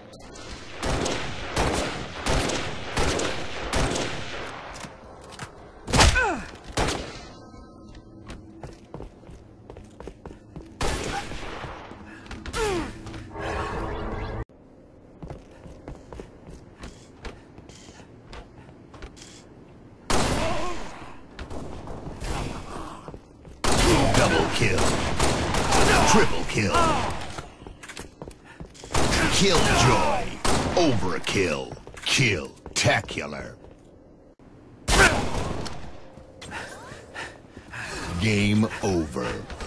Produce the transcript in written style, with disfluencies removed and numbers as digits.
Double kill. Triple kill. Killjoy. Overkill. Killtacular. Game over.